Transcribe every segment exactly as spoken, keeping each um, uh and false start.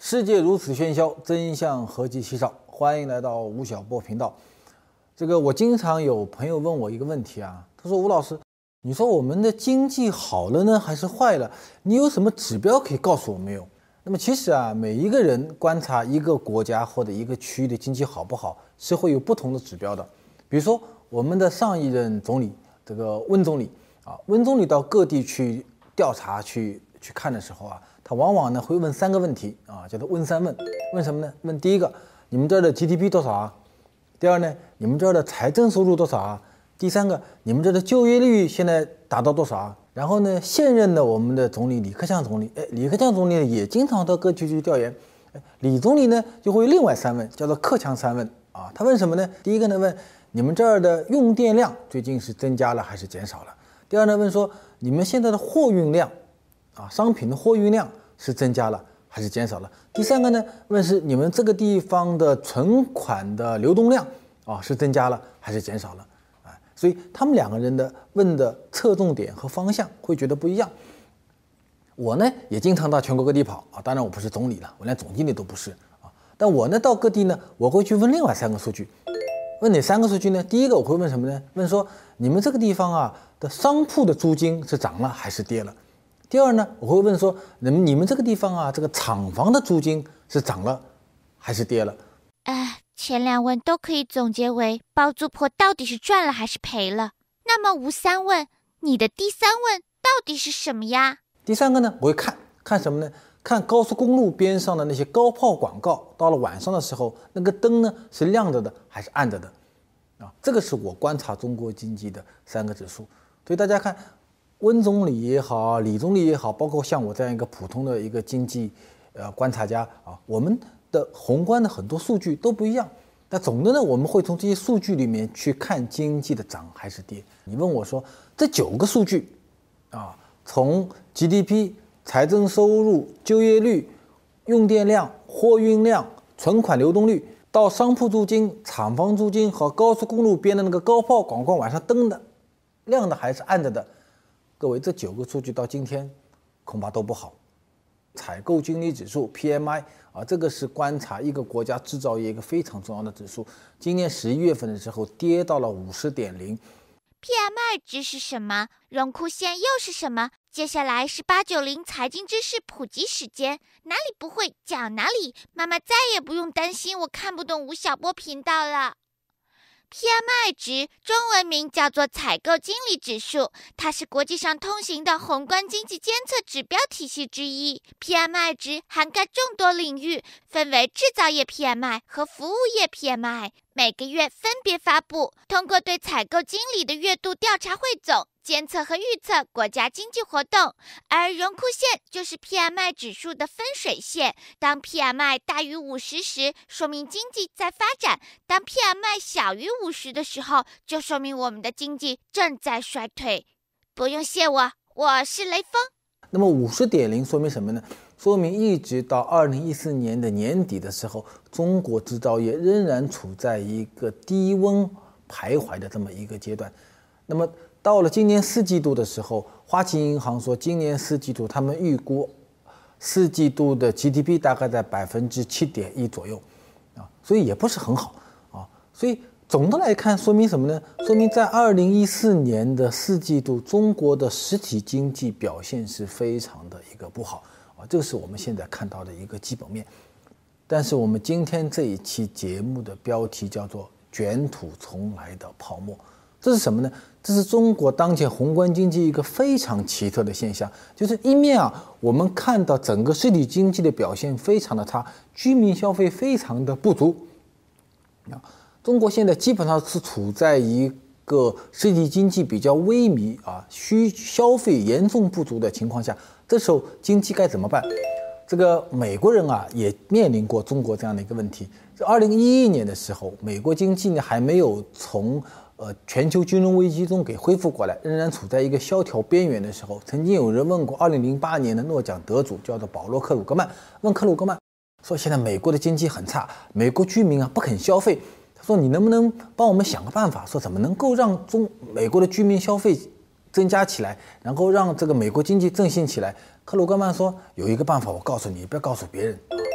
世界如此喧嚣，真相何其稀少。欢迎来到吴晓波频道。这个我经常有朋友问我一个问题啊，他说吴老师，你说我们的经济好了呢，还是坏了？你有什么指标可以告诉我没有？那么其实啊，每一个人观察一个国家或者一个区域的经济好不好，是会有不同的指标的。比如说我们的上一任总理这个温总理啊，温总理到各地去调查去去看的时候啊，他往往呢会问三个问题啊，叫做问三问。问什么呢？问第一个，你们这儿的 G D P 多少啊？第二呢，你们这儿的财政收入多少啊？第三个，你们这儿的就业率现在达到多少啊？然后呢，现任的我们的总理李克强总理，哎，李克强总理呢也经常到各地去调研。哎，李总理呢就会另外三问，叫做克强三问啊。他问什么呢？第一个呢问你们这儿的用电量最近是增加了还是减少了？第二呢问说你们现在的货运量啊，商品的货运量是增加了还是减少了？第三个呢问是你们这个地方的存款的流动量啊是增加了还是减少了？啊，所以他们两个人的问的侧重点和方向会觉得不一样。我呢也经常到全国各地跑啊，当然我不是总理了，我连总经理都不是啊。但我呢到各地呢，我会去问另外三个数据。问哪三个数据呢？第一个我会问什么呢？问说你们这个地方啊的商铺的租金是涨了还是跌了？第二呢，我会问说你们你们这个地方啊这个厂房的租金是涨了还是跌了？ 哎，前两问都可以总结为包租婆到底是赚了还是赔了。那么吴三问，你的第三问到底是什么呀？ 第三个呢，我会看看什么呢？看高速公路边上的那些高炮广告，到了晚上的时候，那个灯呢是亮着的还是暗着的？啊，这个是我观察中国经济的三个指数。所以大家看，温总理也好，李总理也好，包括像我这样一个普通的一个经济呃观察家啊，我们的宏观的很多数据都不一样。那总的呢，我们会从这些数据里面去看经济的涨还是跌。你问我说，这九个数据啊，从 G D P、财政收入、就业率、用电量、货运量、存款流动率，到商铺租金、厂房租金和高速公路边的那个高炮广告晚上灯的亮的还是暗着的，各位，这九个数据到今天恐怕都不好。采购经理指数 P M I 啊，这个是观察一个国家制造业一个非常重要的指数。今年十一月份的时候跌到了五十点零。 P M I 值是什么？荣枯线又是什么？接下来是八九零财经知识普及时间，哪里不会讲哪里。妈妈再也不用担心我看不懂吴晓波频道了。P M I 值中文名叫做采购经理指数，它是国际上通行的宏观经济监测指标体系之一。P M I 值涵盖众多领域，分为制造业 P M I 和服务业 P M I， 每个月分别发布，通过对采购经理的月度调查汇总，监测和预测国家经济活动。而荣枯线就是 P M I 指数的分水线，当 P M I 大于五十时，说明经济在发展；当 P M I 小于五十的时候，就说明我们的经济正在衰退。不用谢我，我是雷锋。 那么五十点零说明什么呢？说明一直到二零一四年的年底的时候，中国制造业仍然处在一个低温徘徊的这么一个阶段。那么到了今年四季度的时候，花旗银行说，今年四季度他们预估四季度的 G D P 大概在百分之七点一左右，啊，所以也不是很好啊。所以总的来看，说明什么呢？说明在二零一四年的四季度，中国的实体经济表现是非常的一个不好啊，这个是我们现在看到的一个基本面。但是我们今天这一期节目的标题叫做“卷土重来的泡沫”。这是什么呢？这是中国当前宏观经济一个非常奇特的现象，就是一面啊，我们看到整个实体经济的表现非常的差，居民消费非常的不足。啊，中国现在基本上是处在一个实体经济比较萎靡啊，需消费严重不足的情况下，这时候经济该怎么办？这个美国人啊也面临过中国这样的一个问题。在二零一一年的时候，美国经济呢还没有从呃，全球金融危机中给恢复过来，仍然处在一个萧条边缘的时候，曾经有人问过二零零八年的诺奖得主叫做保罗·克鲁格曼，问克鲁格曼说，现在美国的经济很差，美国居民啊不肯消费，他说你能不能帮我们想个办法，说怎么能够让中美国的居民消费增加起来，然后让这个美国经济振兴起来。克鲁格曼说有一个办法，我告诉你，不要告诉别人。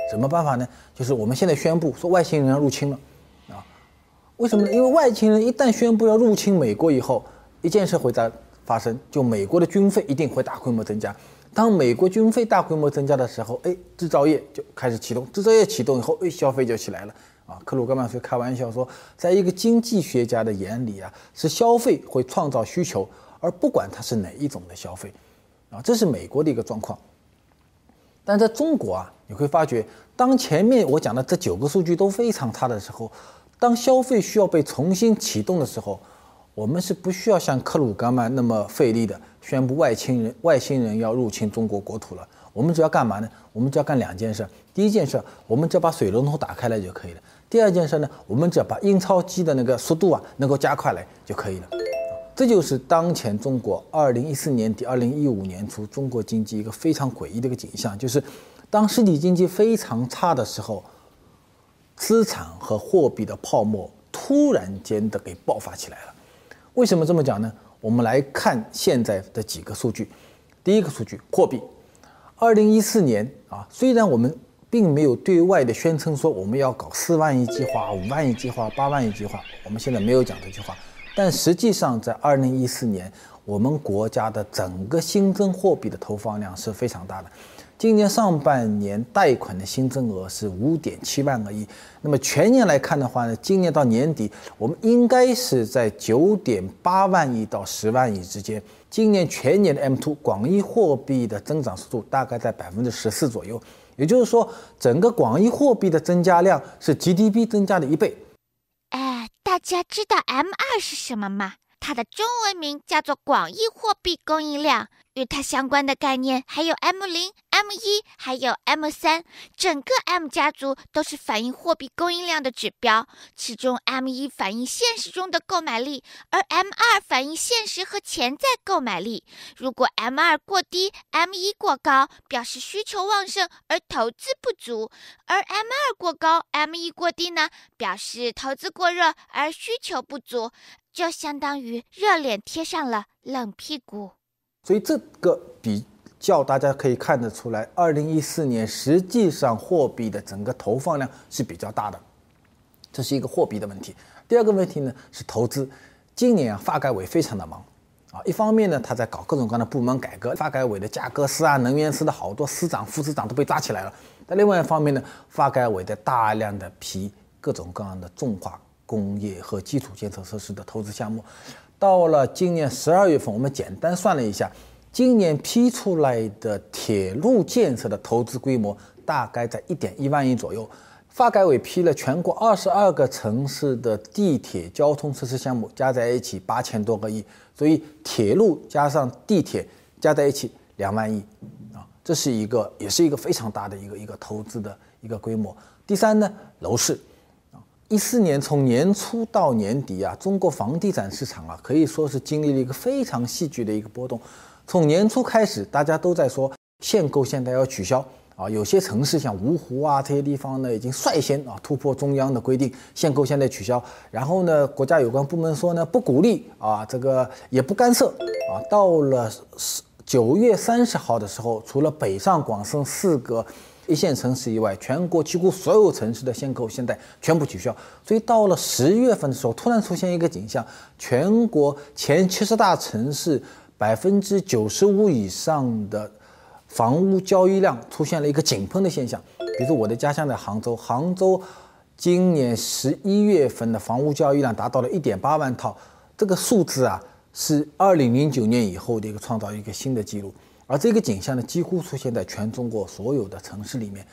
什么办法呢？就是我们现在宣布说外星人要入侵了，啊，为什么呢？因为外星人一旦宣布要入侵美国以后，一件事会在发生，就美国的军费一定会大规模增加。当美国军费大规模增加的时候，哎，制造业就开始启动，制造业启动以后，哎，消费就起来了。啊，克鲁格曼所以开玩笑说，在一个经济学家的眼里啊，是消费会创造需求，而不管它是哪一种的消费，啊，这是美国的一个状况。但在中国啊，你会发觉，当前面我讲的这九个数据都非常差的时候，当消费需要被重新启动的时候，我们是不需要像克鲁格曼那么费力的宣布外星人外星人要入侵中国国土了。我们只要干嘛呢？我们只要干两件事。第一件事，我们只要把水龙头打开来就可以了。第二件事呢，我们只要把印钞机的那个速度啊能够加快来就可以了。这就是当前中国二零一四年底、二零一五年初中国经济一个非常诡异的一个景象，就是当实体经济非常差的时候，资产和货币的泡沫突然间的给爆发起来了。为什么这么讲呢？我们来看现在的几个数据。第一个数据，货币。二零一四年啊，虽然我们并没有对外的宣称说我们要搞四万亿计划、五万亿计划、八万亿计划，我们现在没有讲这句话。但实际上，在二零一四年，我们国家的整个新增货币的投放量是非常大的。今年上半年贷款的新增额是五点七万个亿，那么全年来看的话呢，今年到年底我们应该是在九点八万亿到十万亿之间。今年全年的 M 二 广义货币的增长速度大概在百分之十四左右，也就是说，整个广义货币的增加量是 G D P 增加的一倍。 哎，大家知道 M 二 是什么吗？它的中文名叫做广义货币供应量。与它相关的概念还有 M 零、M 一 还有 M 三，整个 M 家族都是反映货币供应量的指标，其中 M 一 反映现实中的购买力，而 M 二 反映现实和潜在购买力。如果 M 二 过低， M 一 过高，表示需求旺盛而投资不足，而 M 二 过高， M 一 过低呢，表示投资过热而需求不足，就相当于热脸贴上了冷屁股。 所以这个比较大家可以看得出来，二零一四年实际上货币的整个投放量是比较大的，这是一个货币的问题。第二个问题呢是投资。今年啊，发改委非常的忙啊，一方面呢他在搞各种各样的部门改革，发改委的价格司啊、能源司的好多司长、副司长都被抓起来了。但另外一方面呢，发改委在大量的批各种各样的重化工业和基础建设设施的投资项目。到了今年十二月份，我们简单算了一下，今年批出来的铁路建设的投资规模大概在一点一万亿左右。发改委批了全国二十二个城市的地铁交通设施项目，加在一起八千多个亿，所以铁路加上地铁加在一起两万亿啊，这是一个也是一个非常大的一个一个投资的一个规模。第三呢，楼市。一四年从年初到年底啊，中国房地产市场啊，可以说是经历了一个非常戏剧的一个波动。从年初开始，大家都在说限购现在要取消啊，有些城市像芜湖啊这些地方呢，已经率先啊突破中央的规定，限购现在取消。然后呢，国家有关部门说呢，不鼓励啊，这个也不干涉啊。到了九月三十号的时候，除了北上广深四个一线城市以外，全国几乎所有城市的限购现在全部取消。所以到了十月份的时候，突然出现一个景象，全国前七十大城市百分之九十五以上的房屋交易量出现了一个井喷的现象。比如说我的家乡在杭州，杭州今年十一月份的房屋交易量达到了一点八万套，这个数字啊是二零零九年以后的一个创造一个新的记录。而这个景象呢，几乎出现在全中国所有的城市里面。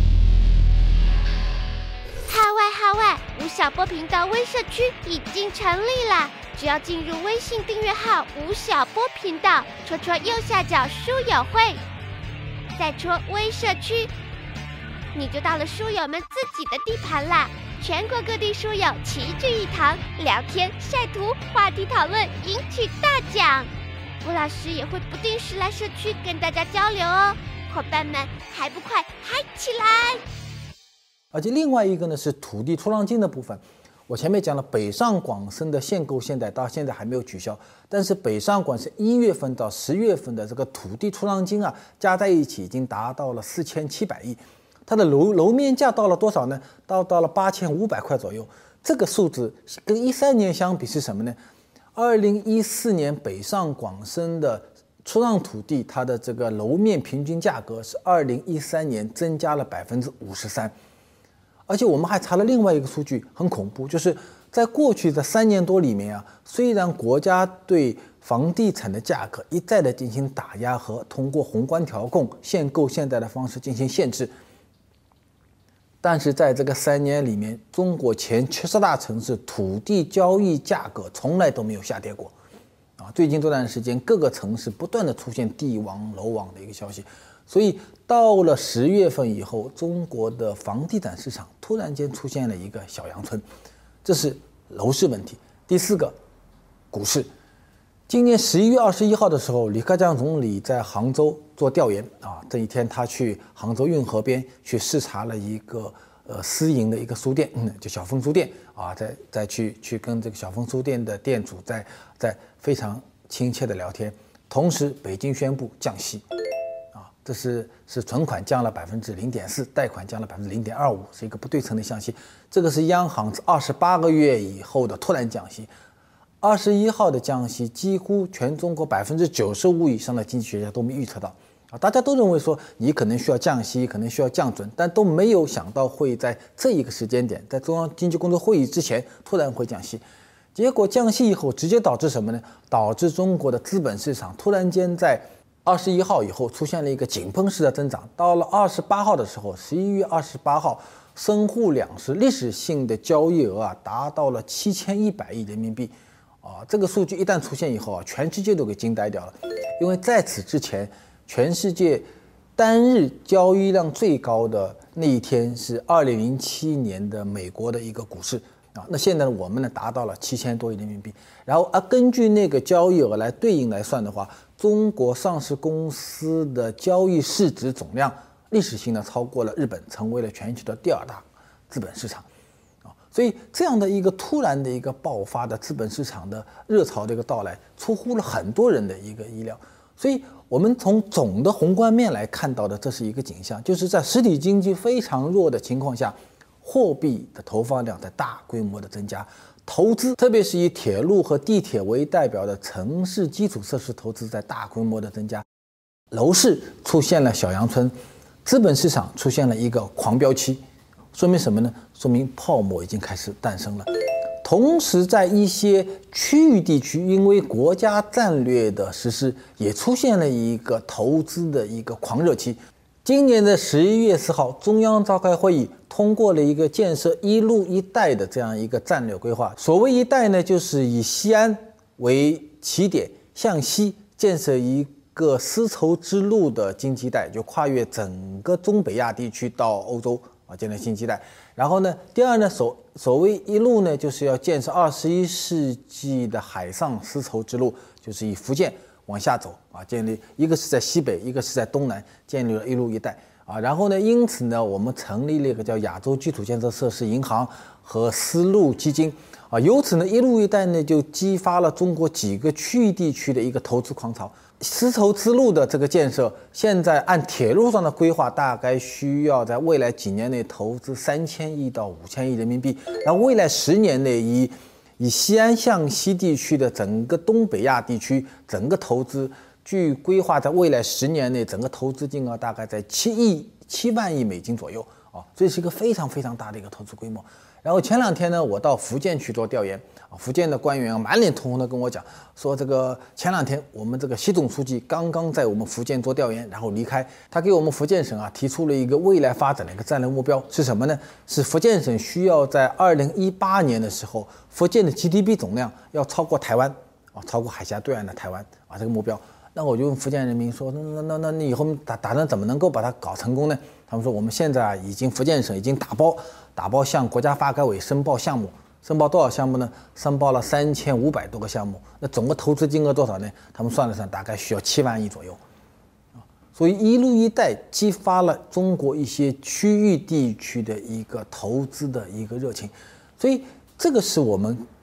号外号外！吴晓波频道微社区已经成立啦！只要进入微信订阅号吴晓波频道，戳戳右下角书友会，再戳微社区，你就到了书友们自己的地盘啦！全国各地书友齐聚一堂，聊天、晒图、话题讨论，赢取大奖。吴老师也会不定时来社区跟大家交流哦，伙伴们还不快嗨起来！ 而且另外一个呢是土地出让金的部分。我前面讲了，北上广深的限购现在到现在还没有取消，但是北上广深一月份到十月份的这个土地出让金啊，加在一起已经达到了四千七百亿。 它的楼楼面价到了多少呢？到到了八千五百块左右。这个数字跟一三年相比是什么呢？二零一四年北上广深的出让土地，它的这个楼面平均价格是二零一三年增加了百分之五十三。而且我们还查了另外一个数据，很恐怖，就是在过去的三年多里面啊，虽然国家对房地产的价格一再的进行打压和通过宏观调控、限购限贷的方式进行限制，但是在这个三年里面，中国前七十大城市土地交易价格从来都没有下跌过。啊，最近这段时间，各个城市不断的出现地王楼王的一个消息，所以到了十月份以后，中国的房地产市场突然间出现了一个小阳春，这是楼市问题。第四个，股市。今年十一月二十一号的时候，李克强总理在杭州做调研啊，这一天他去杭州运河边去视察了一个呃私营的一个书店，嗯，就小峰书店啊，再再去去跟这个小峰书店的店主在在非常亲切的聊天。同时，北京宣布降息，啊，这是是存款降了百分之零点四，贷款降了百分之零点二五，是一个不对称的降息。这个是央行二十八个月以后的突然降息。二十一号的降息，几乎全中国百分之九十五以上的经济学家都没预测到啊！大家都认为说你可能需要降息，可能需要降准，但都没有想到会在这一个时间点，在中央经济工作会议之前突然会降息。结果降息以后，直接导致什么呢？导致中国的资本市场突然间在二十一号以后出现了一个井喷式的增长。到了二十八号的时候，十一月二十八号，深沪两市历史性的交易额啊达到了七千一百亿人民币。啊，这个数据一旦出现以后啊，全世界都给惊呆掉了，因为在此之前，全世界单日交易量最高的那一天是二零零七年的美国的一个股市啊，那现在我们呢达到了七千多亿人民币，然后啊根据那个交易额来对应来算的话，中国上市公司的交易市值总量历史性的超过了日本，成为了全球的第二大资本市场。所以这样的一个突然的一个爆发的资本市场的热潮的一个到来，出乎了很多人的一个意料。所以我们从总的宏观面来看到的，这是一个景象，就是在实体经济非常弱的情况下，货币的投放量在大规模的增加，投资，特别是以铁路和地铁为代表的城市基础设施投资在大规模的增加，楼市出现了小阳春，资本市场出现了一个狂飙期。说明什么呢？说明泡沫已经开始诞生了。同时，在一些区域地区，因为国家战略的实施，也出现了一个投资的一个狂热期。今年的十一月四号，中央召开会议，通过了一个建设“一路一带”的这样一个战略规划。所谓“一带”呢，就是以西安为起点，向西建设一个丝绸之路的经济带，就跨越整个中北亚地区到欧洲。啊，建立新基带。然后呢，第二呢，所所谓一路呢，就是要建设二十一世纪的海上丝绸之路，就是以福建往下走啊，建立一个是在西北，一个是在东南，建立了一路一带啊。然后呢，因此呢，我们成立了一个叫亚洲基础建设设施银行和丝路基金啊，由此呢，一路一带呢就激发了中国几个区域地区的一个投资狂潮。丝绸之路的这个建设，现在按铁路上的规划，大概需要在未来几年内投资三千亿到五千亿人民币。然后未来十年内以，以西安向西地区的整个东北亚地区整个投资，据规划在未来十年内整个投资金额大概在七亿七万亿美金左右啊，这是一个非常非常大的一个投资规模。然后前两天呢，我到福建去做调研啊，福建的官员满脸通红的跟我讲说，这个前两天我们这个习总书记刚刚在我们福建做调研，然后离开，他给我们福建省啊提出了一个未来发展的一个战略目标是什么呢？是福建省需要在二零一八年的时候，福建的 G D P 总量要超过台湾啊，超过海峡对岸的台湾啊，这个目标。那我就问福建人民说，那那那那你以后打打算怎么能够把它搞成功呢？他们说我们现在啊已经福建省已经打包打包向国家发改委申报项目，申报多少项目呢？申报了三千五百多个项目，那总个投资金额多少呢？他们算了算，大概需要七万亿左右。所以一路一带激发了中国一些区域地区的一个投资的一个热情，所以这个是我们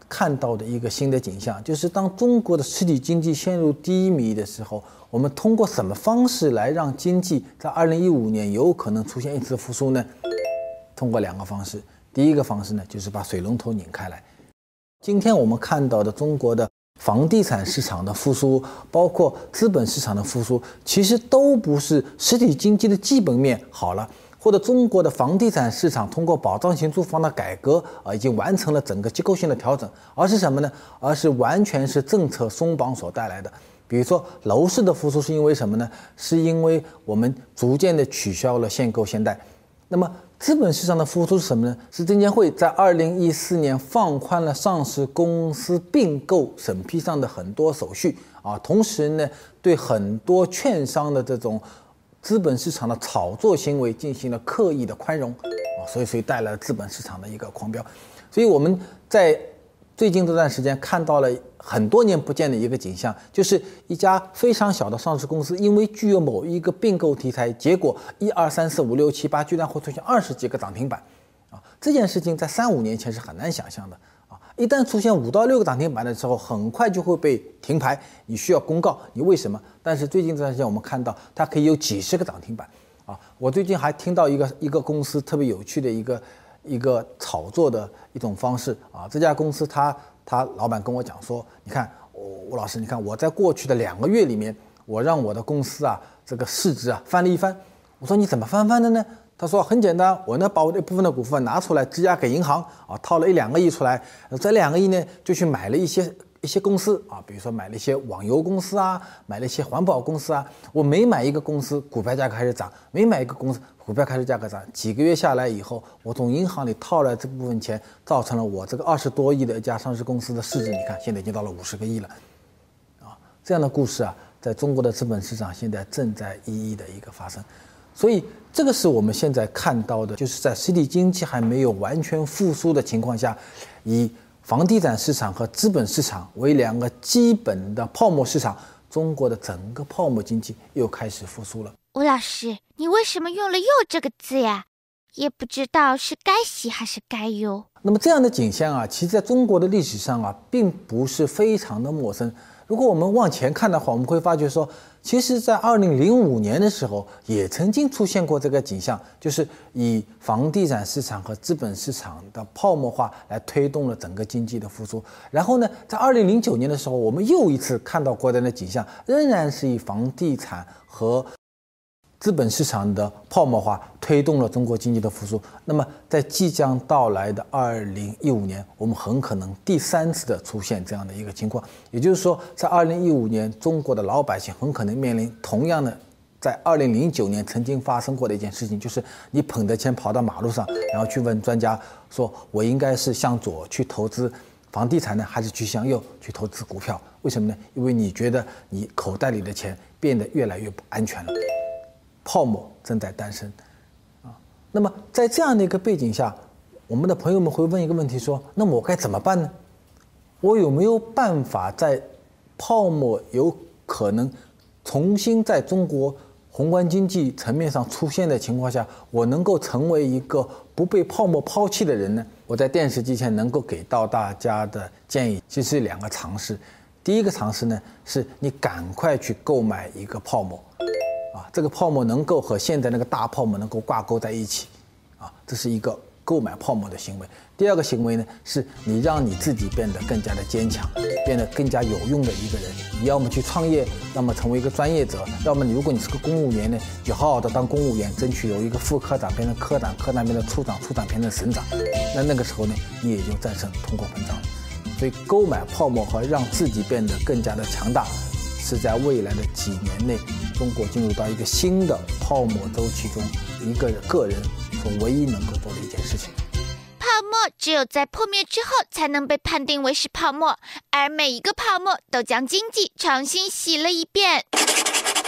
看到的一个新的景象，就是当中国的实体经济陷入低迷的时候，我们通过什么方式来让经济在二零一五年有可能出现一次复苏呢？通过两个方式。第一个方式呢，就是把水龙头拧开来。今天我们看到的中国的房地产市场的复苏，包括资本市场的复苏，其实都不是实体经济的基本面好了，或者中国的房地产市场通过保障型住房的改革啊，已经完成了整个结构性的调整，而是什么呢？而是完全是政策松绑所带来的。比如说楼市的复苏是因为什么呢？是因为我们逐渐的取消了限购限贷。那么资本市场的复苏是什么呢？是证监会在二零一四年放宽了上市公司并购审批上的很多手续啊，同时呢，对很多券商的这种资本市场的炒作行为进行了刻意的宽容啊，所以所以带来了资本市场的一个狂飙。所以我们在最近这段时间看到了很多年不见的一个景象，就是一家非常小的上市公司，因为具有某一个并购题材，结果一二三四五六七八居然会出现二十几个涨停板，啊，这件事情在三五年前是很难想象的啊！一旦出现五到六个涨停板的时候，很快就会被停牌，你需要公告你为什么。但是最近这段时间我们看到，它可以有几十个涨停板啊！我最近还听到一个一个公司特别有趣的一个。一个炒作的一种方式啊，这家公司他他老板跟我讲说，你看吴老师，你看我在过去的两个月里面，我让我的公司啊这个市值啊翻了一番。我说你怎么翻番的呢？他说很简单，我呢把我这部分的股份拿出来质押给银行啊，套了一两个亿出来，这两个亿呢就去买了一些一些公司啊，比如说买了一些网游公司啊，买了一些环保公司啊。我每买一个公司，股票价格开始涨；每买一个公司，股票开始价格涨。几个月下来以后，我从银行里套来这部分钱，造成了我这个二十多亿的一家上市公司的市值，你看现在已经到了五十个亿了，啊，这样的故事啊，在中国的资本市场现在正在一一的一个发生。所以这个是我们现在看到的，就是在实体经济还没有完全复苏的情况下，以房地产市场和资本市场为两个基本的泡沫市场，中国的整个泡沫经济又开始复苏了。 吴老师，你为什么用了“又”这个字呀？也不知道是该喜还是该忧。 那么这样的景象啊，其实在中国的历史上啊，并不是非常的陌生。如果我们往前看的话，我们会发觉说，其实在二零零五年的时候，也曾经出现过这个景象，就是以房地产市场和资本市场的泡沫化来推动了整个经济的复苏。然后呢，在二零零九年的时候，我们又一次看到过这样的景象，仍然是以房地产和资本市场的泡沫化推动了中国经济的复苏。那么在即将到来的二零一五年，我们很可能第三次的出现这样的一个情况。也就是说，在二零一五年，中国的老百姓很可能面临同样的在二零零九年曾经发生过的一件事情，就是你捧着钱跑到马路上，然后去问专家说，我应该是向左去投资房地产呢，还是去向右去投资股票？为什么呢？因为你觉得你口袋里的钱变得越来越不安全了，泡沫正在诞生啊。那么在这样的一个背景下，我们的朋友们会问一个问题说，那么我该怎么办呢？我有没有办法在泡沫有可能重新在中国宏观经济层面上出现的情况下，我能够成为一个不被泡沫抛弃的人呢？我在电视机前能够给到大家的建议其实是两个尝试。第一个尝试呢，是你赶快去购买一个泡沫啊，这个泡沫能够和现在那个大泡沫能够挂钩在一起啊，这是一个购买泡沫的行为。第二个行为呢，是你让你自己变得更加的坚强，变得更加有用的一个人。你要么去创业，要么成为一个专业者，要么你如果你是个公务员呢，就好好的当公务员，争取由一个副科长变成科长，科长变成处长，处长变成省长。那那个时候呢，你也就战胜通货膨胀了。所以购买泡沫和让自己变得更加的强大，是在未来的几年内，中国进入到一个新的泡沫周期中，一个个人所唯一能够做的一件事情。 泡沫只有在破灭之后才能被判定为是泡沫，而每一个泡沫都将经济重新洗了一遍。